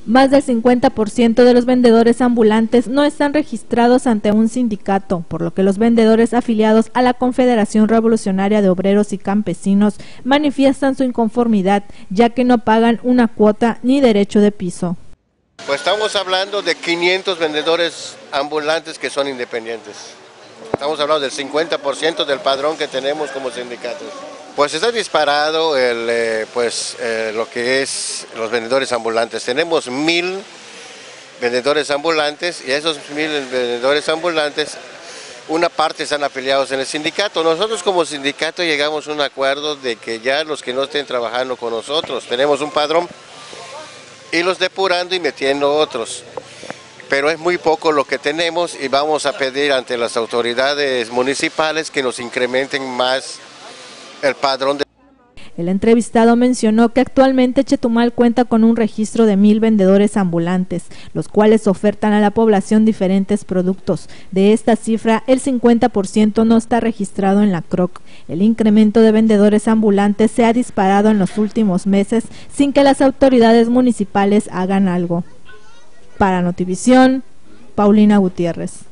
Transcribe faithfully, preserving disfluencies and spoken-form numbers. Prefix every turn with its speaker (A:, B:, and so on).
A: Más del cincuenta por ciento de los vendedores ambulantes no están registrados ante un sindicato, por lo que los vendedores afiliados a la Confederación Revolucionaria de Obreros y Campesinos manifiestan su inconformidad, ya que no pagan una cuota ni derecho de piso.
B: Pues estamos hablando de quinientos vendedores ambulantes que son independientes. Estamos hablando del cincuenta por ciento del padrón que tenemos como sindicatos. Pues está disparado el, eh, pues, eh, lo que es los vendedores ambulantes. Tenemos mil vendedores ambulantes y esos mil vendedores ambulantes, una parte están afiliados en el sindicato. Nosotros como sindicato llegamos a un acuerdo de que ya los que no estén trabajando con nosotros, tenemos un padrón, y los depurando y metiendo otros. Pero es muy poco lo que tenemos y vamos a pedir ante las autoridades municipales que nos incrementen más el padrón. De...
A: El entrevistado mencionó que actualmente Chetumal cuenta con un registro de mil vendedores ambulantes, los cuales ofertan a la población diferentes productos. De esta cifra, el cincuenta por ciento no está registrado en la C R O C. El incremento de vendedores ambulantes se ha disparado en los últimos meses sin que las autoridades municipales hagan algo. Para Notivisión, Paulina Gutiérrez.